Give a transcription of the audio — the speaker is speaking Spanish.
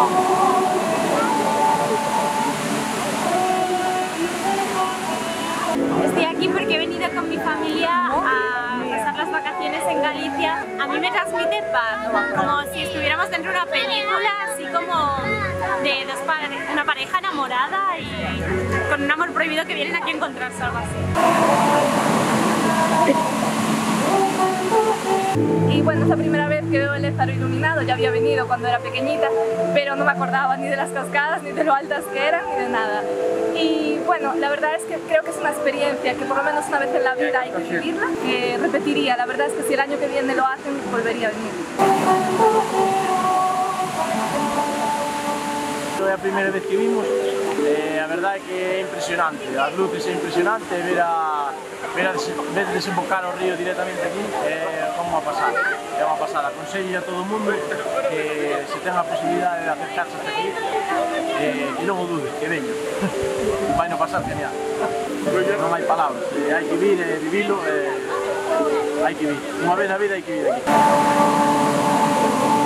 Estoy aquí porque he venido con mi familia a pasar las vacaciones en Galicia. A mí me transmite paz, como si estuviéramos dentro de una película, así como de una pareja enamorada y con un amor prohibido que vienen aquí a encontrarse, algo así. Y bueno, es la primera vez que veo el Ézaro iluminado. Ya había venido cuando era pequeñita, pero no me acordaba ni de las cascadas, ni de lo altas que eran, ni de nada. Y bueno, la verdad es que creo que es una experiencia que por lo menos una vez en la vida hay que vivirla, que repetiría. La verdad es que si el año que viene lo hacen, volvería a venir. É a primeira vez que vimos, a verdade é que é impresionante, as luces é impresionante, ver desembocar o río directamente aquí é como unha pasada, aconsello a todo o mundo que se ten a posibilidade de acercarse hasta aquí e non o dude, que veño, vai no pasar genial, non hai palabras, hai que vir e vivilo, hai que vir, unha vez na vida hai que vir aquí.